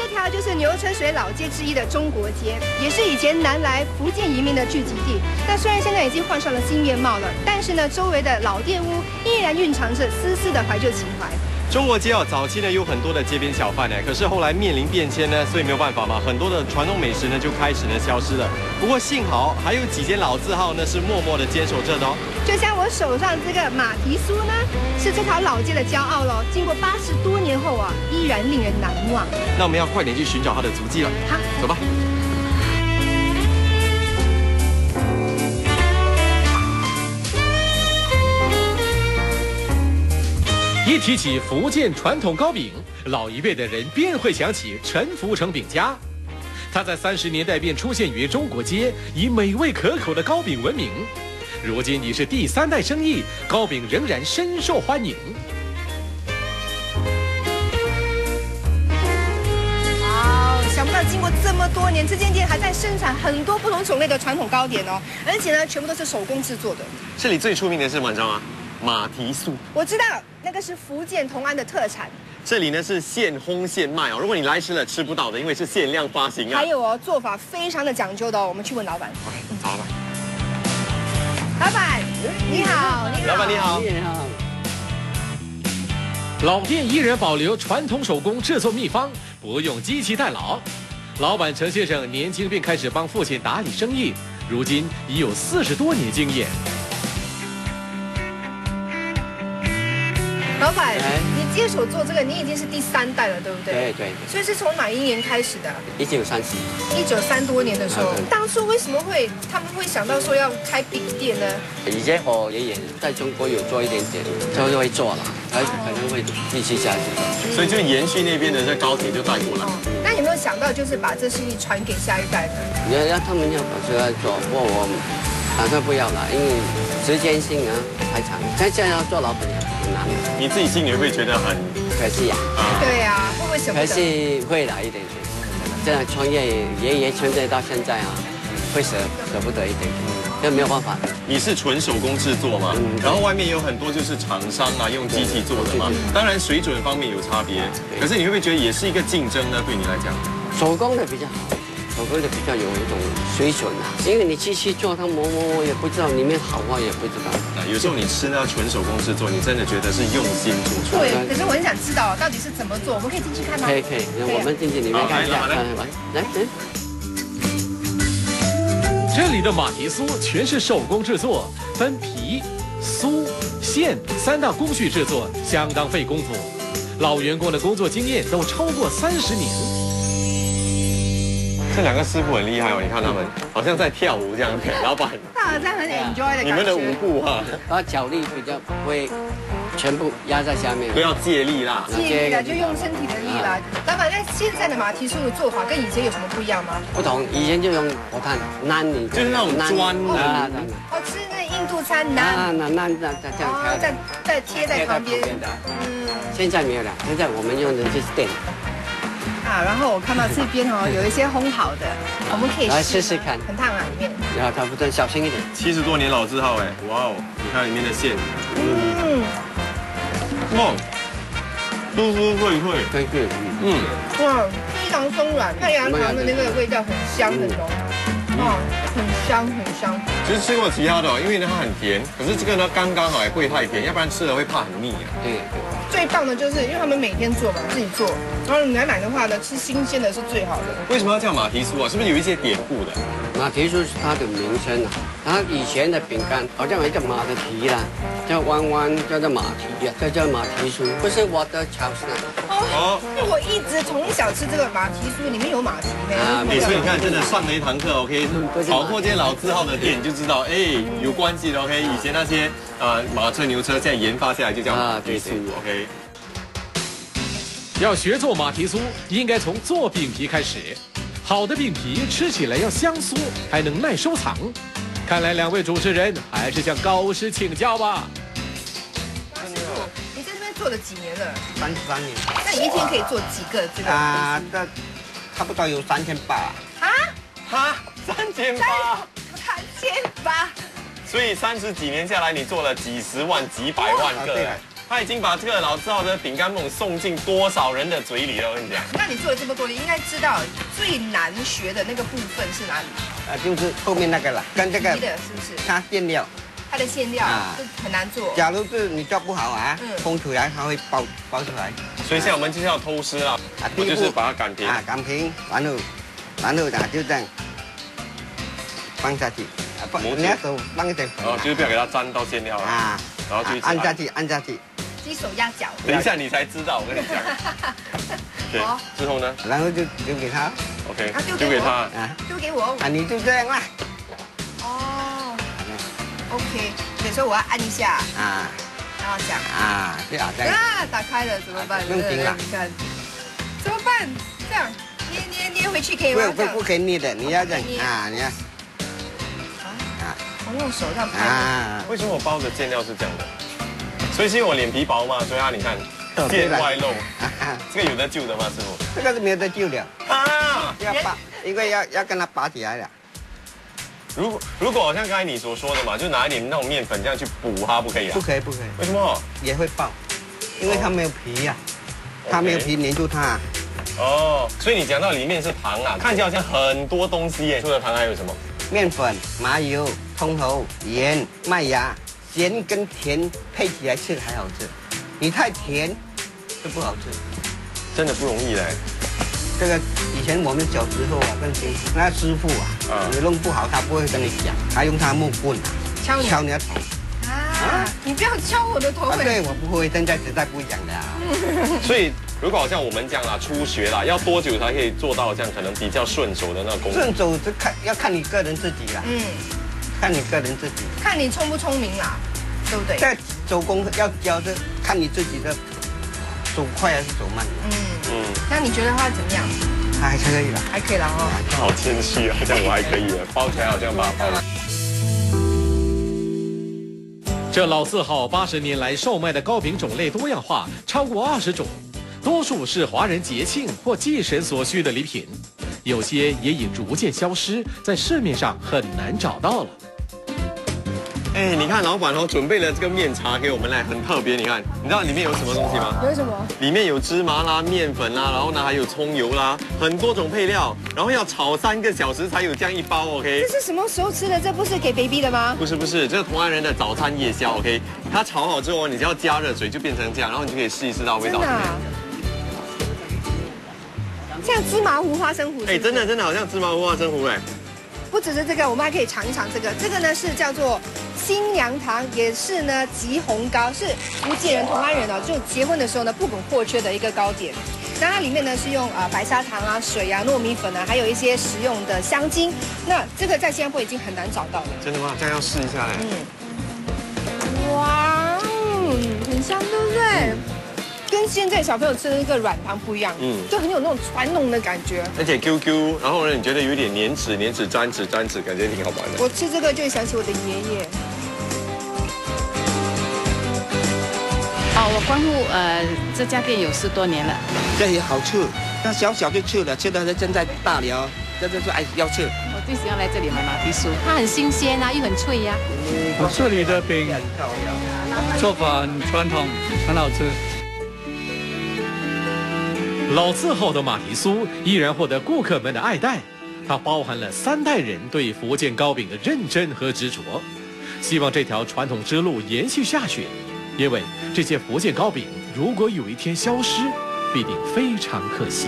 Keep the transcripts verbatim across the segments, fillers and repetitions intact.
条就是牛车水老街之一的中国街，也是以前南来福建移民的聚集地。那虽然现在已经换上了新面貌了，但是呢，周围的老店屋依然蕴藏着丝丝的怀旧情怀。 中国街哦，早期呢有很多的街边小贩呢，可是后来面临变迁呢，所以没有办法嘛，很多的传统美食呢就开始呢消失了。不过幸好还有几间老字号呢是默默的坚守着的哦。 就像我手上这个马蹄酥呢，是这条老街的骄傲喽。经过八十多年后啊，依然令人难忘。 那我们要快点去寻找它的足迹了。 好， 走吧。 一提起福建传统糕饼，老一辈的人便会想起陈福成饼家。他在三十年代便出现于中国街，以美味可口的糕饼闻名。如今已是第三代生意，糕饼仍然深受欢迎。 好，想不到经过这么多年，这间店还在生产很多不同种类的传统糕点哦，而且呢，全部都是手工制作的。 这里最出名的是什么，你知道吗？马蹄酥。 我知道。 那个是福建同安的特产， 这里呢是现烘现卖哦。如果你来迟了吃不到的，因为是限量发行啊。 还有哦，做法非常的讲究的哦。我们去问老板。 OK， 找老板。 老板，你好，你好。 老板你好。 你好。 老店依然保留传统手工制作秘方，不用机器代劳。老板陈先生年轻便开始帮父亲打理生意，如今已有四十多年经验。 老板，你接手做这个，你已经是第三代了，对不对？ 对对。 所以是从哪一年开始的？ 一九三十。 一九三多年的时候，当初为什么会他们会想到说要开饼店呢？ 以前我爷爷在中国有做一点点，就会做了，还可能会继续下去。 所以就延续那边的这高铁就带过来。 那有没有想到就是把这生意传给下一代呢？ 要要他们要把这个做，不过我打算不要了，因为时间性啊太长，再这样做老板很难。 你自己心里会觉得很可惜呀、 啊，对呀、啊，会不会舍不得？ 可是会来一点点。这样创业，爷爷创业到现在啊，会舍舍不得一点点，这没有办法。 你是纯手工制作嘛？嗯、然后外面有很多就是厂商啊，用机器做的嘛。当然水准方面有差别，可是你会不会觉得也是一个竞争呢？对你来讲， 手工的比较好。 手工的比较有一种水准啊，因为你机器做，它磨磨磨也不知道里面好坏也不知道。 有时候你吃那纯手工制作，你真的觉得是用心做出来。 对，可是我很想知道到底是怎么做，我们可以进去看吗？ 可以可以，我们进去里面看一下。来来来， 这里的马蹄酥全是手工制作，分皮、酥、馅三大工序制作，相当费功夫。老员工的工作经验都超过三十年。 这两个师傅很厉害哦，你看他们好像在跳舞这样子。老板， 他好像很 enjoy 的感觉。 你们的舞步哈， 把脚力比较不会全部压在下面， 不要借力啦， 借力啦，就用身体的力啦。老板，那现在的马蹄酥的做法跟以前有什么不一样吗？ 不同，以前就用我看难你， 就是那种砖啊，哦，吃那印度餐难啊，那那那这样挑，再再贴在旁边的。 嗯，现在没有了，现在我们用的就是电。 啊，然后我看到这边哦，有一些烘好的，我们可以来试试看， 很烫啊，里面。 然后差不多，小心一点。 七十多年老字号哎，哇哦，你看里面的馅，嗯，哇，酥酥脆脆， 脆脆， 嗯，哇，非常松软，太阳糖的那个味道很香很浓，哇，很香很香。 其实吃过其他的哦，因为呢它很甜，可是这个呢刚刚好，也不会太甜，要不然吃了会怕很腻啊。 对。 最棒的就是，因为他们每天做嘛，自己做，然后你来买的话呢，吃新鲜的是最好的。 为什么要叫马蹄酥啊？是不是有一些典故的？ 马蹄酥是它的名称啊，它以前的饼干好像有一个马的蹄啦，叫弯弯，叫做马蹄啊，这叫马蹄酥，不是我的巧思。 哦，因为我一直从小吃这个马蹄酥，里面有马蹄呢。啊， 哎，所以你看，真的上了一堂课 ，OK， 跑过这些老字号的店，你就知道，哎，有关系的 ，OK， 以前那些呃马车牛车，现在研发下来就叫马蹄酥 ，OK。 要学做马蹄酥，应该从做饼皮开始。好的饼皮吃起来要香酥，还能耐收藏。看来两位主持人还是向高师请教吧。 师傅，你在这边做了几年了？ 三十三年。 那你一天可以做几个这个？ 啊，这差不多有三千八。 啊？ 哈？三千八？ 三千八？ 所以三十几年下来，你做了几十万、几百万个。 对。 他已经把这个老字号的饼干梦送进多少人的嘴里了？我跟你讲。 那你做了这么多，你应该知道最难学的那个部分是哪里？ 啊，就是后面那个了，跟这个皮的是不是？ 它馅料。 它的馅料是很难做。 假如是你做不好啊， 嗯烘出来它会爆爆出来。 所以现在我们就是要偷师了， 啊， 我就是把它擀平。 啊，擀平，然后，然后啊就这样放下去，啊不，你要手放一点粉。 哦，就是不要给它沾到馅料了。啊，然后就一直按下去，按下去。 鸡手压脚。 等一下你才知道，我跟你讲。对，之后呢？ 然后就丢给他。 OK， 丢给他。 啊， 丢给我。 啊，你就这样啦。 哦。OK， 所以说我要按一下。啊。然后这样。啊， 这样这样。 啊，打开了怎么办？ 弄平了。 你看，怎么办？这样捏捏捏回去可以吗？ 不不不可以捏的，你要这样啊，你要。 啊。我用手这样拍。 啊。为什么我包的馅料是这样的？所以是因为我脸皮薄嘛，所以它你看馅外露。这个有得救的吗，师傅？ 这个是没有得救的。啊。要拔，因为要要跟它拔起来了。 如果如果好像刚才你所说的嘛，就拿一点那种面粉这样去补它，不可以啊？ 不可以，不可以。 为什么？ 也会爆，因为它没有皮呀，它没有皮粘住它。 哦，所以你讲到里面是糖啊，看起来好像很多东西耶。除了糖还有什么？ 面粉、麻油、葱头、盐、麦芽，咸跟甜配起来吃还好吃。你太甜就不好吃， 真的不容易嘞。 这个以前我们小时候啊，跟那师傅啊，你弄不好他不会跟你讲，他用他木棍啊敲敲你的头。 啊！你不要敲我的头。 对，我不会，现在时代不一样的啊。 所以如果好像我们这样啦，初学啦，要多久才可以做到这样可能比较顺手的那个功夫？ 顺手就看要看你个人自己啦。嗯，看你个人自己， 看你聪不聪明啦，对不对？ 在手工要教是看你自己的手快还是手慢。嗯嗯。那你觉得它怎么样？ 还可以了， 还可以了哦。 他好谦虚啊，这样我还可以了，包起来好像把它包了。 这老字号八十年来售卖的糕饼种类多样化，超过二十种，多数是华人节庆或祭神所需的礼品，有些也已逐渐消失，在市面上很难找到了。 哎，你看老板哦，准备了这个面茶给我们来，很特别。你看，你知道里面有什么东西吗？ 有什么？ 里面有芝麻啦、面粉啦，然后呢还有葱油啦，很多种配料，然后要炒三个小时才有这样一包 ，OK？ 这是什么时候吃的？这不是给 baby 的吗？ 不是不是，这是同安人的早餐夜宵 ，OK？ 它炒好之后，你只要加热水就变成这样，然后你就可以试一试到味道。真的、啊？ 像芝麻糊、花生糊。 哎，真的真的好像芝麻糊、花生糊哎。 不只是这个，我们还可以尝一尝这个。这个呢是叫做新娘糖，也是呢吉红糕，是福建人、同安人哦，就结婚的时候呢不可或缺的一个糕点。那它里面呢是用啊、呃、白砂糖啊、水啊、糯米粉啊，还有一些食用的香精。那这个在新加坡已经很难找到了。 真的吗？这样要试一下嘞。 嗯。哇，嗯，很香，对不对？嗯，跟现在小朋友吃的那个软糖不一样，嗯，就很有那种传统的感觉， 而且 Q Q， 然后呢，你觉得有点粘齿、粘齿、粘齿、粘齿，感觉挺好玩的。 我吃这个就会想起我的爷爷。 哦，我关户呃这家店有十多年了， 这也好吃，那小小就吃了，吃的正在大了，这就是爱要吃。 我最喜欢来这里买马蹄酥，它很新鲜啊，又很脆呀、啊。 我这里的饼做法很传统，很好吃。 老字号的马蹄酥依然获得顾客们的爱戴，它包含了三代人对福建糕饼的认真和执着。希望这条传统之路延续下去，因为这些福建糕饼如果有一天消失，必定非常可惜。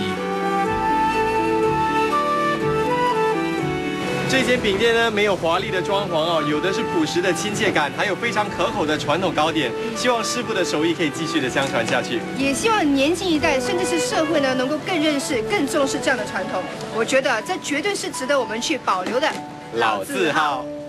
这间饼店呢，没有华丽的装潢哦，有的是朴实的亲切感，还有非常可口的传统糕点。希望师傅的手艺可以继续的相传下去， 也希望年轻一代甚至是社会呢，能够更认识、更重视这样的传统。我觉得这绝对是值得我们去保留的老字号。